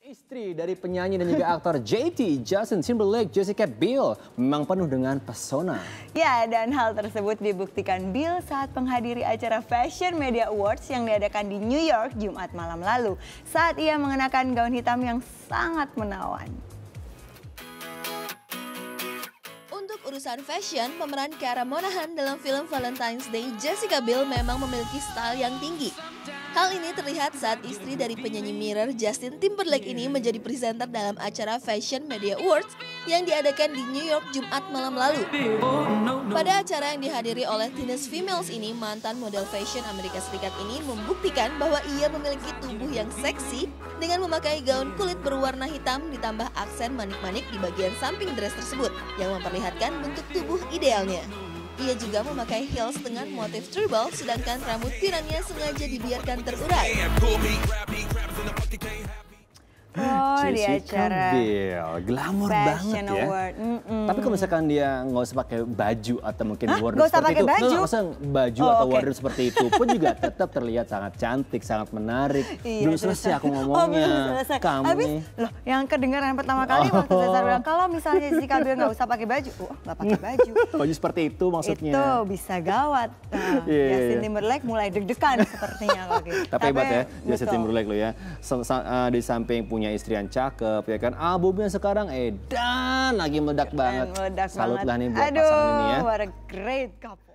Istri dari penyanyi dan juga aktor JT, Justin Timberlake, Jessica Biel memang penuh dengan pesona. Ya, dan hal tersebut dibuktikan Biel saat menghadiri acara Fashion Media Awards yang diadakan di New York Jumat malam lalu. Saat ia mengenakan gaun hitam yang sangat menawan. Untuk urusan fashion, pemeran Cara Monahan dalam film Valentine's Day, Jessica Biel memang memiliki style yang tinggi. Hal ini terlihat saat istri dari penyanyi Mirror, Justin Timberlake ini menjadi presenter dalam acara Fashion Media Awards yang diadakan di New York Jumat malam lalu. Pada acara yang dihadiri oleh Teenage Females ini, mantan model fashion Amerika Serikat ini membuktikan bahwa ia memiliki tubuh yang seksi dengan memakai gaun kulit berwarna hitam ditambah aksen manik-manik di bagian samping dress tersebut yang memperlihatkan bentuk tubuh idealnya. Ia juga memakai heels dengan motif tribal, sedangkan rambut pirangnya sengaja dibiarkan terurai. Oh, di acara Biel, glamor banget ya. Award. Tapi kalau misalkan dia nggak usah pakai baju atau mungkin wardrobe Nggak usah seperti pakai itu, baju? nggak usah baju atau wardrobe seperti itu pun juga tetap terlihat sangat cantik, sangat menarik. Belum selesai aku ngomongnya. Belum selesai. Kamu Habis, nih. loh, yang kedengaran pertama kali waktu Cesar bilang kalau misalnya Jessica Biel nggak usah pakai baju, nggak pakai baju. Baju seperti itu maksudnya. Itu bisa gawat. Nah, Justin Timberlake mulai deg-degan sepertinya kalau gitu. Tapi hebat ya, Justin betul. Timberlake lo ya. Di samping punya istri yang cakep, ya kan, albumnya sekarang edan lagi meledak banget. Meledak Salut banget. lah nih buat pasangan ini ya. What a great couple.